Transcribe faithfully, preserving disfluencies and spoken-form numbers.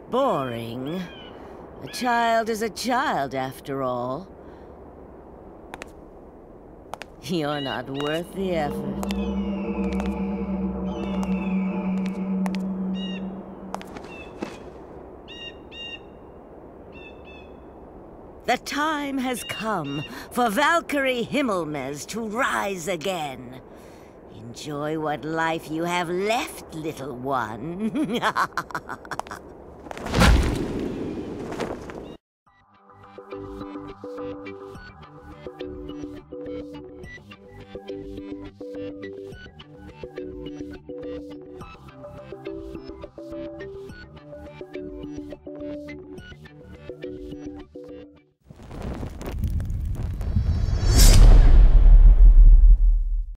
boring. A child is a child, after all. You're not worth the effort. The time has come for Valkyrie Himmelmez to rise again. Enjoy what life you have left, little one.